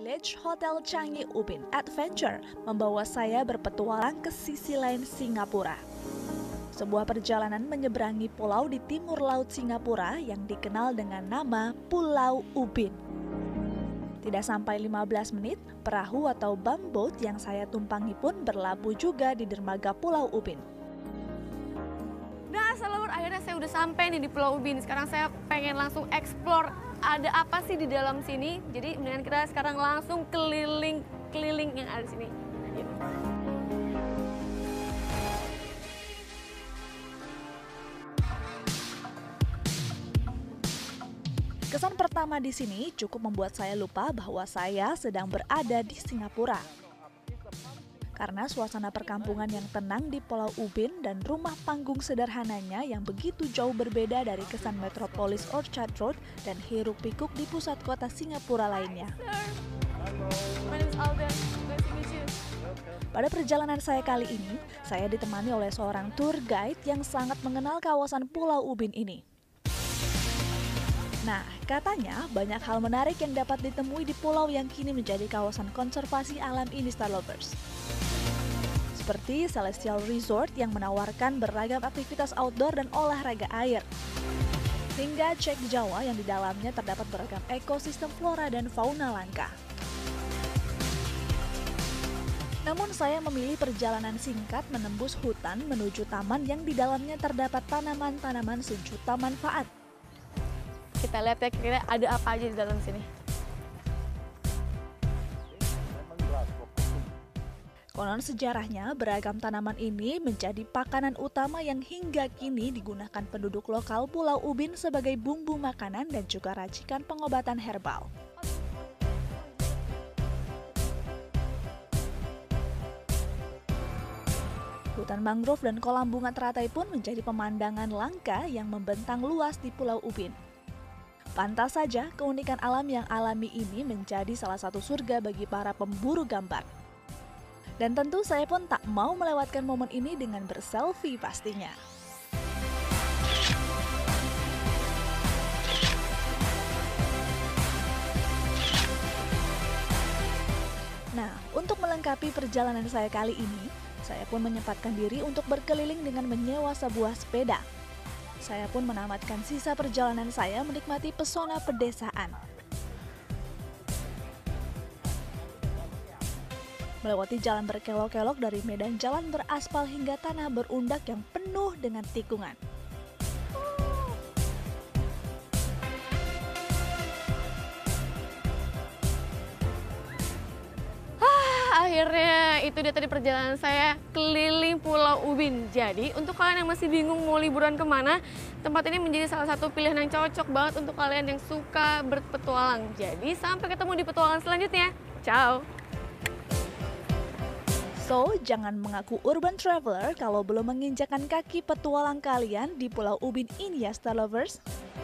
Village Hotel Changi Ubin Adventure membawa saya berpetualang ke sisi lain Singapura. Sebuah perjalanan menyeberangi pulau di timur laut Singapura yang dikenal dengan nama Pulau Ubin. Tidak sampai 15 menit, perahu atau bumboat yang saya tumpangi pun berlabuh juga di dermaga Pulau Ubin. Nah, Salawar, akhirnya saya udah sampai nih di Pulau Ubin. Sekarang saya pengen langsung explore ada apa sih di dalam sini. Jadi mendingan kita sekarang langsung keliling yang ada di sini. Kesan pertama di sini cukup membuat saya lupa bahwa saya sedang berada di Singapura. Karena suasana perkampungan yang tenang di Pulau Ubin dan rumah panggung sederhananya yang begitu jauh berbeda dari kesan metropolis Orchard Road dan hiruk-pikuk di pusat kota Singapura lainnya. Pada perjalanan saya kali ini, saya ditemani oleh seorang tour guide yang sangat mengenal kawasan Pulau Ubin ini. Nah, katanya banyak hal menarik yang dapat ditemui di pulau yang kini menjadi kawasan konservasi alam ini, Star Lovers. Seperti Celestial Resort yang menawarkan beragam aktivitas outdoor dan olahraga air. Hingga Cek Jawa yang di dalamnya terdapat beragam ekosistem flora dan fauna langka. Namun saya memilih perjalanan singkat menembus hutan menuju taman yang di dalamnya terdapat tanaman-tanaman sejuta manfaat. Kita lihat ya kira-kira ada apa aja di dalam sini. Konon sejarahnya, beragam tanaman ini menjadi pakanan utama yang hingga kini digunakan penduduk lokal Pulau Ubin sebagai bumbu makanan dan juga racikan pengobatan herbal. Hutan mangrove dan kolam bunga teratai pun menjadi pemandangan langka yang membentang luas di Pulau Ubin. Pantas saja keunikan alam yang alami ini menjadi salah satu surga bagi para pemburu gambar. Dan tentu saya pun tak mau melewatkan momen ini dengan berselfie pastinya. Nah, untuk melengkapi perjalanan saya kali ini, saya pun menyempatkan diri untuk berkeliling dengan menyewa sebuah sepeda. Saya pun menamatkan sisa perjalanan saya menikmati pesona pedesaan. Melewati jalan berkelok-kelok dari medan jalan beraspal hingga tanah berundak yang penuh dengan tikungan. Akhirnya itu dia tadi perjalanan saya keliling Pulau Ubin. Jadi untuk kalian yang masih bingung mau liburan kemana, tempat ini menjadi salah satu pilihan yang cocok banget untuk kalian yang suka berpetualang. Jadi sampai ketemu di petualangan selanjutnya. Ciao! So, jangan mengaku urban traveler kalau belum menginjakan kaki petualang kalian di Pulau Ubin ini ya, Star Lovers.